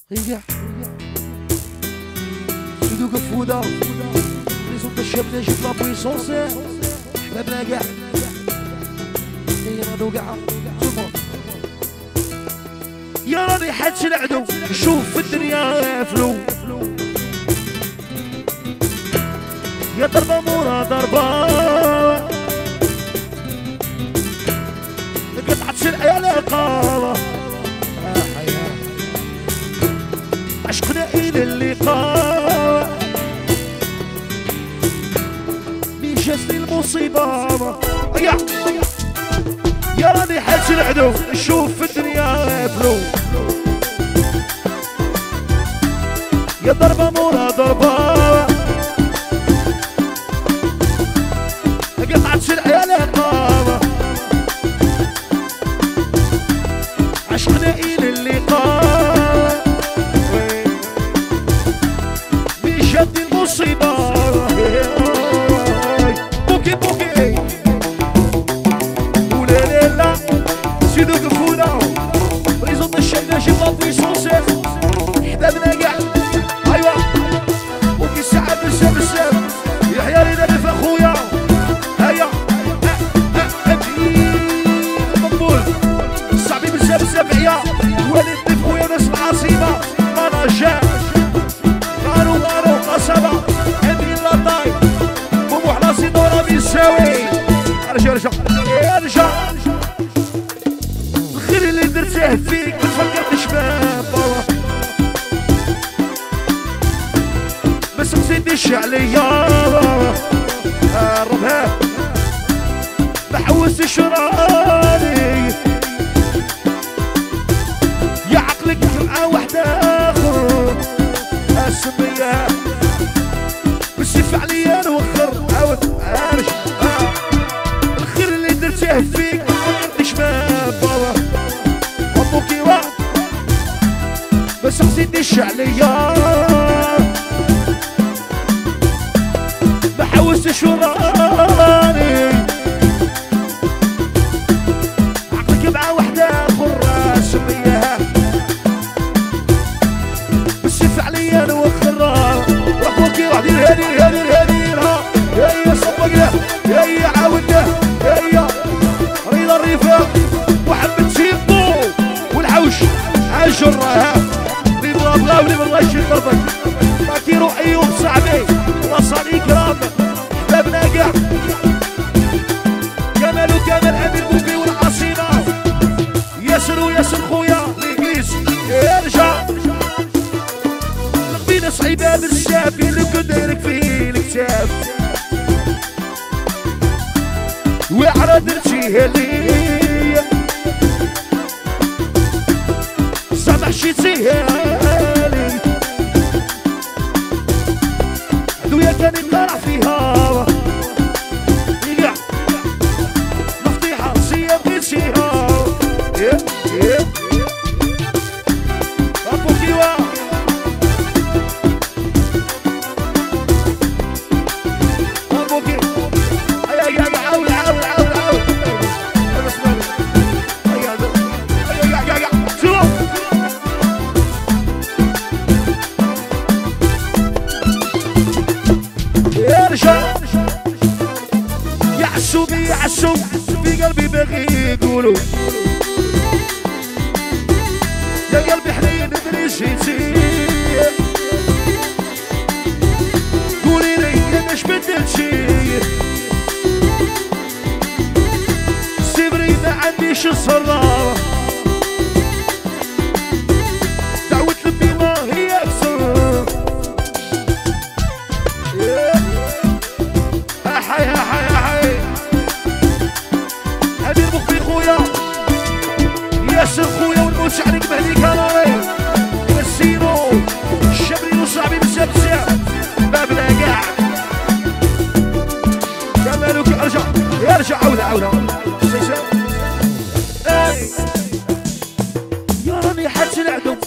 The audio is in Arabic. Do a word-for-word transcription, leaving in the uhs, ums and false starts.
رجع سيدو قفوده بريزون تاع الشاب ناجي في لابويسونس حبابنا كاع نادو كاع يا راني حادش العدو شوف في الدنيا فلو يا ضربه مورا ضربه قطعت شرعي العقابه عشقنا الى اللقاء مين جاتني المصيبه يا يا راني حاج العدو نشوف في الدنيا فلو يا ضربه مورا ضربه قطعت شرعي العقابه عشقنا الى اللقاء مين جاتني المصيبه بوكي بوكي سيدو قفوله بريزون الشاب ناجي بلابويسونس حبابنا كاع ايوا وكي الساعه بزاف بزاف يحيى لينا بف اخويا هيا المقبول الصعبي بزاف بزاف عيا وليد بن خويا ناس العاصمه ماناجا غارو غارو قصبه امين لاطاي بوبو حلاصي دورا بيساوي ارجع ارجع ارجع اللي درته فيك ما تفكرتش بابا بس ما تزيدش عليا قربها ما حوستش راني يا عقلك مع واحد اخر اسميها بالسيف عليا نوخر عاود عارش الخير اللي درته فيك ما تفكرتش بابا أبوكي واحد بس مزيدش عليا ما حوستش وراني عقلك مع واحدة اخر سميها بالسيف عليا نوخرها أبوكي واحد الهادي الهادي الهادي يا صبقنا يا عاودنا يا ريضا الرفاق وحبة سيبو والعوش عالجرها اللي بغا بغا واللي بغا يشي طرفك ما كيرو ايوب صاحبي وصاني كرام حبابنا كاع كمال وكمال امير بوبي والعاصمه ياسر وياسر خويا الانجليز ارجع قبيله صعيبه بزاف اللي كنت دايرك فيه الكتاب وعرى درتيها ليا سامح شيتيها لي عدويا كان يطلع فيها يقع مفضيحة سيا بغيتيها يا يا أبوكي وا أبوكي هيا قاعد عاول عاول عاول عاول أنا اسمعني هيا هيا قاعد قاعد قاعد شوف ارجع يا عسوبي يا عسوب في قلبي باغي يقولوا يا قلبي حنين ادري جيتي قولي لي انا اش بدلتي سيبري ما عنديش الصرا دعوة لبي ما هي اكثر حي حي حي امير مخبي خويا ياسر خويا ونموت عليك بهديك راني والسيرو الشبري وصاحبي بزاف بزاف بابنا كاع كمالك ارجع ارجع عاود عاود يا راني حاج العدو